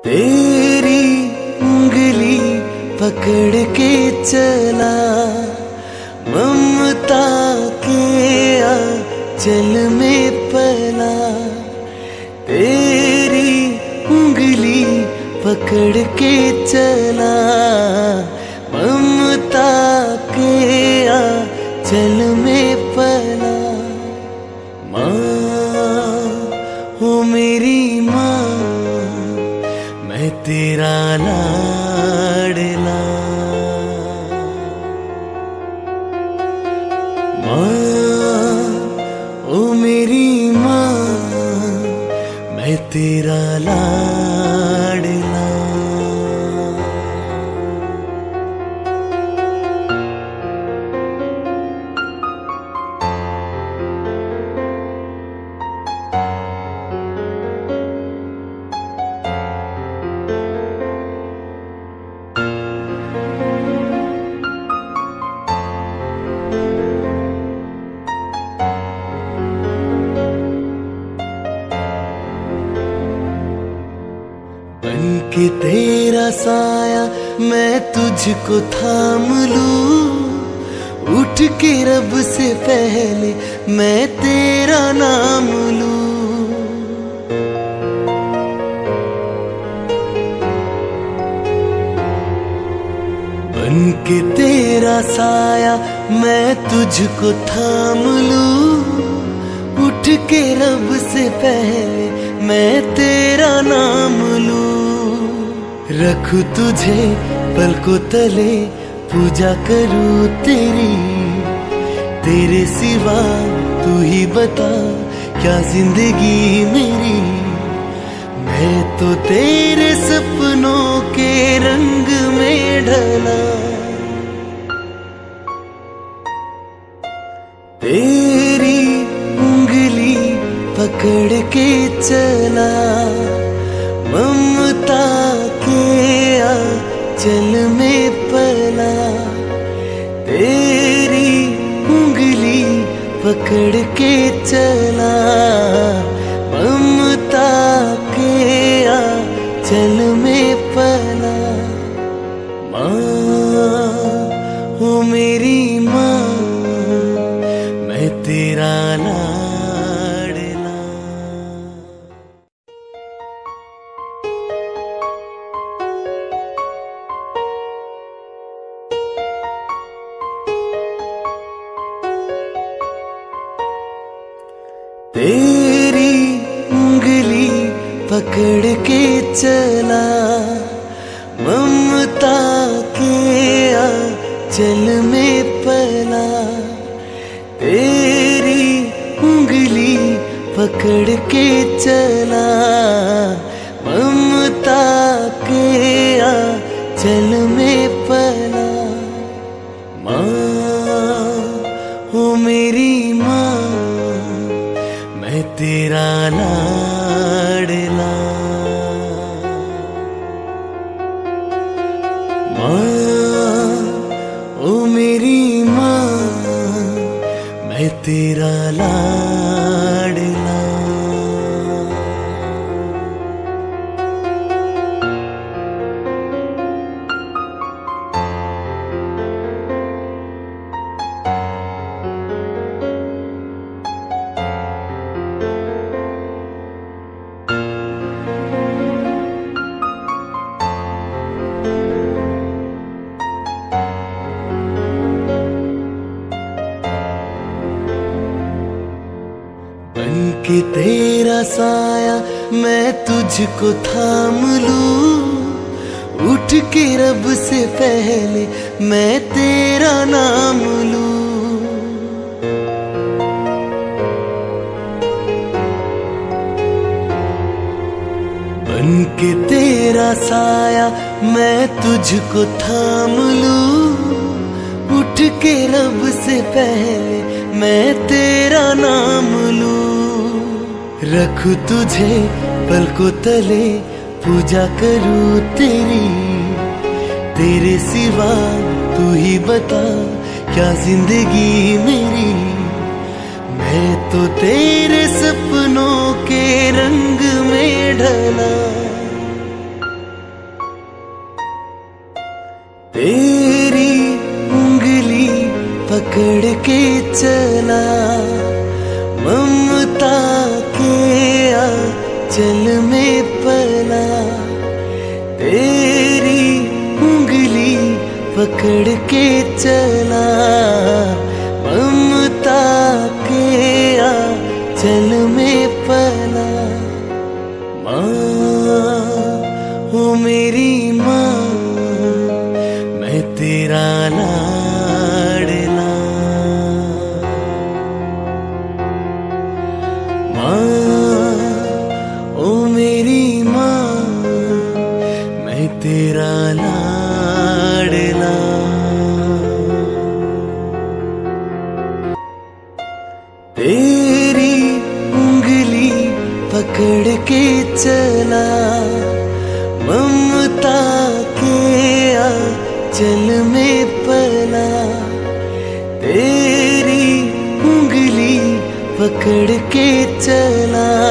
तेरी उंगली पकड़ के चला ममता के आंचल में पला। तेरी उंगली पकड़ के चला ममता के आंचल में पला। माँ हो मेरी माँ, मैं तेरा लाडला। माँ ओ मेरी माँ, मैं तेरा लाडला। कि तेरा साया मैं तुझको थाम लूं, उठ के रब से पहले मैं तेरा नाम लूं। बन के तेरा साया मैं तुझको थाम लूं, उठ के रब से पहले मैं तेरा नाम लूं। रखूं तुझे पलकों तले, पूजा करूं तेरी, तेरे सिवा तू ही बता क्या जिंदगी मेरी। मैं तो तेरे सपनों के रंग में ढला। तेरी उंगली पकड़ के चला ममता के आंचल में पला। तेरी उंगली पकड़ के चला ममता के आंचल में पला। माँ हो मेरी माँ, मैं तेरा लाडला। तेरी उंगली पकड़ के चला ममता के आंचल में पला। तेरी उंगली पकड़ के चला ममता के आंचल में पला। माँ हो मेरी माँ, मैं तेरा लाडला। माँ ओ मेरी माँ, मैं तेरा लाडला। कि तेरा साया मैं तुझको थाम लूं, उठ के रब से पहले मैं तेरा नाम लूं। बन के तेरा साया मैं तुझको थाम लूं, उठ के रब से पहले मैं तेरा नाम लूं। रखूं तुझे पलकों तले, पूजा करूं तेरी, तेरे सिवा तू ही बता क्या जिंदगी मेरी। मैं तो तेरे सपनों के रंग में ढला। चला, ममता के आंचल में पला, तेरी उंगली पकड़ के चला, ममता के आंचल में पला। माँ ओ मेरी माँ, मैं तेरा लाडला। माँ ओ मेरी माँ, मैं तेरा लाडला। तेरी उंगली पकड़ के चला, ममता के आंचल में पला, तेरी उंगली पकड़ के चला,